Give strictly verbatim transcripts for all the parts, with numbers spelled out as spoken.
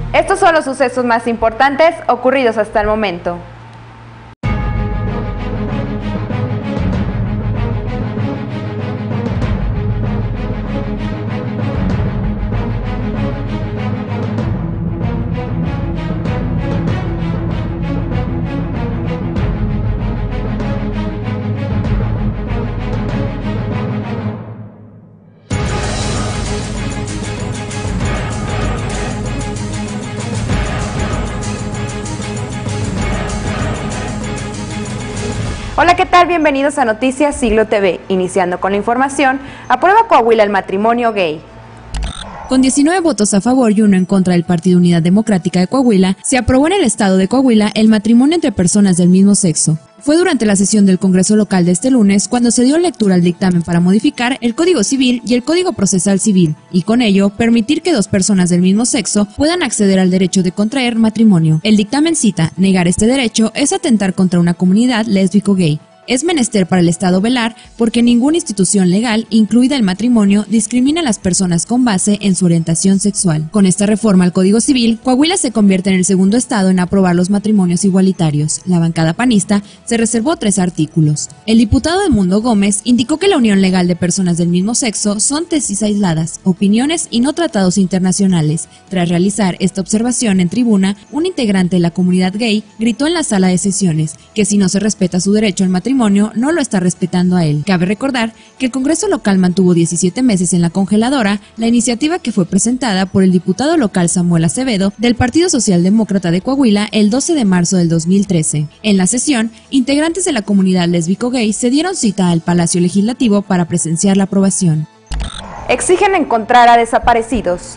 Estos son los sucesos más importantes ocurridos hasta el momento. Hola, ¿qué tal? Bienvenidos a Noticias Siglo T V. Iniciando con la información, aprueba Coahuila el matrimonio gay. Con diecinueve votos a favor y uno en contra del Partido Unidad Democrática de Coahuila, se aprobó en el estado de Coahuila el matrimonio entre personas del mismo sexo. Fue durante la sesión del Congreso local de este lunes cuando se dio lectura al dictamen para modificar el Código Civil y el Código Procesal Civil, y con ello permitir que dos personas del mismo sexo puedan acceder al derecho de contraer matrimonio. El dictamen cita: negar este derecho es atentar contra una comunidad lésbico-gay. Es menester para el Estado velar porque ninguna institución legal, incluida el matrimonio, discrimina a las personas con base en su orientación sexual. Con esta reforma al Código Civil, Coahuila se convierte en el segundo estado en aprobar los matrimonios igualitarios. La bancada panista se reservó tres artículos. El diputado Edmundo Gómez indicó que la unión legal de personas del mismo sexo son tesis aisladas, opiniones y no tratados internacionales. Tras realizar esta observación en tribuna, un integrante de la comunidad gay gritó en la sala de sesiones que si no se respeta su derecho al matrimonio, no lo está respetando a él. Cabe recordar que el Congreso local mantuvo diecisiete meses en la congeladora la iniciativa que fue presentada por el diputado local Samuel Acevedo del Partido Socialdemócrata de Coahuila el doce de marzo del dos mil trece. En la sesión, integrantes de la comunidad lésbico-gay se dieron cita al Palacio Legislativo para presenciar la aprobación. Exigen encontrar a desaparecidos.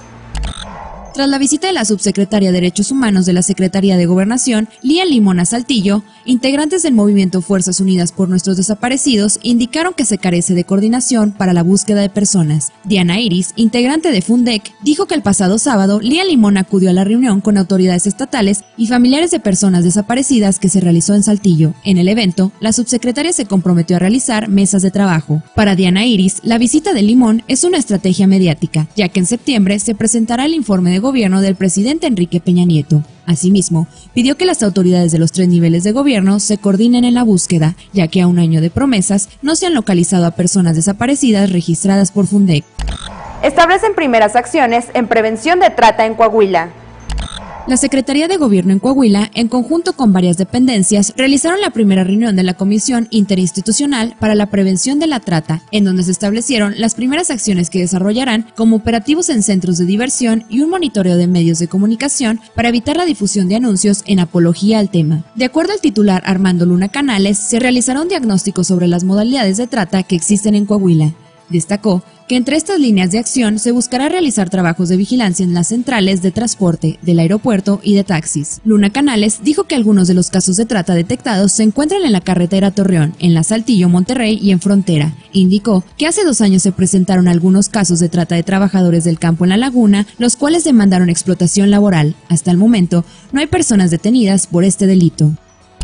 Tras la visita de la subsecretaria de Derechos Humanos de la Secretaría de Gobernación, Lía Limón a Saltillo, integrantes del movimiento Fuerzas Unidas por Nuestros Desaparecidos indicaron que se carece de coordinación para la búsqueda de personas. Diana Iris, integrante de Fundec, dijo que el pasado sábado Lía Limón acudió a la reunión con autoridades estatales y familiares de personas desaparecidas que se realizó en Saltillo. En el evento, la subsecretaria se comprometió a realizar mesas de trabajo. Para Diana Iris, la visita de Limón es una estrategia mediática, ya que en septiembre se presentará el informe de gobierno del presidente Enrique Peña Nieto. Asimismo, pidió que las autoridades de los tres niveles de gobierno se coordinen en la búsqueda, ya que a un año de promesas no se han localizado a personas desaparecidas registradas por Fundec. Establecen primeras acciones en prevención de trata en Coahuila. La Secretaría de Gobierno en Coahuila, en conjunto con varias dependencias, realizaron la primera reunión de la Comisión Interinstitucional para la Prevención de la Trata, en donde se establecieron las primeras acciones que desarrollarán como operativos en centros de diversión y un monitoreo de medios de comunicación para evitar la difusión de anuncios en apología al tema. De acuerdo al titular Armando Luna Canales, se realizará un diagnóstico sobre las modalidades de trata que existen en Coahuila. Destacó que entre estas líneas de acción se buscará realizar trabajos de vigilancia en las centrales de transporte, del aeropuerto y de taxis. Luna Canales dijo que algunos de los casos de trata detectados se encuentran en la carretera Torreón, en la Saltillo, Monterrey y en Frontera. Indicó que hace dos años se presentaron algunos casos de trata de trabajadores del campo en la laguna, los cuales demandaron explotación laboral. Hasta el momento, no hay personas detenidas por este delito.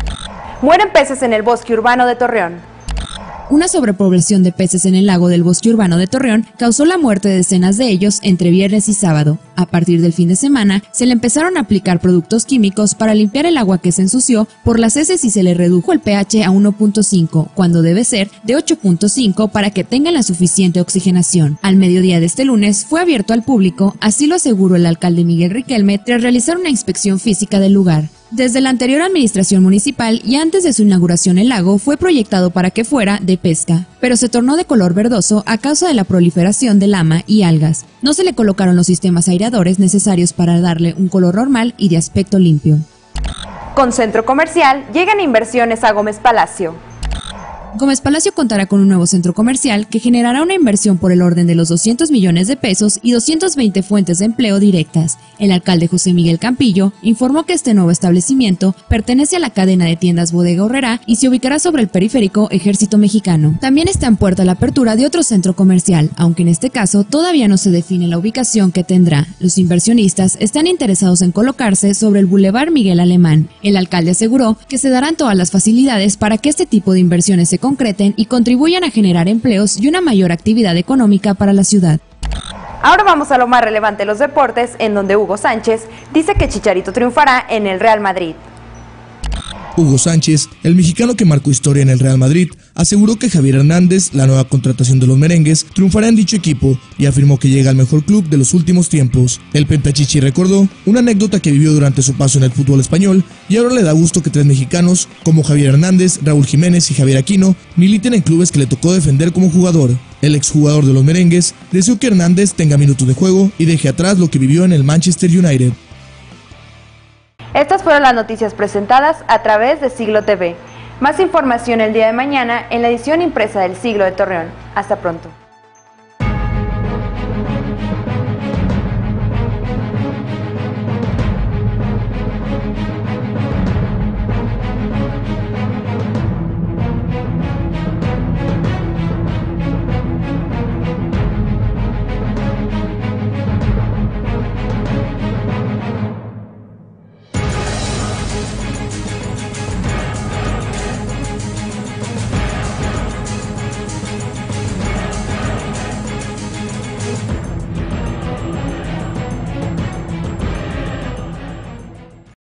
Mueren peces en el bosque urbano de Torreón. Una sobrepoblación de peces en el lago del bosque urbano de Torreón causó la muerte de decenas de ellos entre viernes y sábado. A partir del fin de semana, se le empezaron a aplicar productos químicos para limpiar el agua que se ensució por las heces y se le redujo el pH a uno punto cinco, cuando debe ser de ocho punto cinco para que tengan la suficiente oxigenación. Al mediodía de este lunes fue abierto al público, así lo aseguró el alcalde Miguel Riquelme tras realizar una inspección física del lugar. Desde la anterior administración municipal y antes de su inauguración el lago fue proyectado para que fuera de pesca, pero se tornó de color verdoso a causa de la proliferación de lama y algas. No se le colocaron los sistemas aireadores necesarios para darle un color normal y de aspecto limpio. Con centro comercial llegan inversiones a Gómez Palacio. Gómez Palacio contará con un nuevo centro comercial que generará una inversión por el orden de los doscientos millones de pesos y doscientas veinte fuentes de empleo directas. El alcalde José Miguel Campillo informó que este nuevo establecimiento pertenece a la cadena de tiendas Bodega Aurrera y se ubicará sobre el periférico Ejército Mexicano. También está en puerta la apertura de otro centro comercial, aunque en este caso todavía no se define la ubicación que tendrá. Los inversionistas están interesados en colocarse sobre el Boulevard Miguel Alemán. El alcalde aseguró que se darán todas las facilidades para que este tipo de inversiones se concreten y contribuyan a generar empleos y una mayor actividad económica para la ciudad. Ahora vamos a lo más relevante de los deportes, en donde Hugo Sánchez dice que Chicharito triunfará en el Real Madrid. Hugo Sánchez, el mexicano que marcó historia en el Real Madrid, aseguró que Javier Hernández, la nueva contratación de los merengues, triunfará en dicho equipo y afirmó que llega al mejor club de los últimos tiempos. El Pentachichi recordó una anécdota que vivió durante su paso en el fútbol español y ahora le da gusto que tres mexicanos, como Javier Hernández, Raúl Jiménez y Javier Aquino, militen en clubes que le tocó defender como jugador. El exjugador de los merengues deseó que Hernández tenga minutos de juego y deje atrás lo que vivió en el Manchester United. Estas fueron las noticias presentadas a través de Siglo T V. Más información el día de mañana en la edición impresa del Siglo de Torreón. Hasta pronto.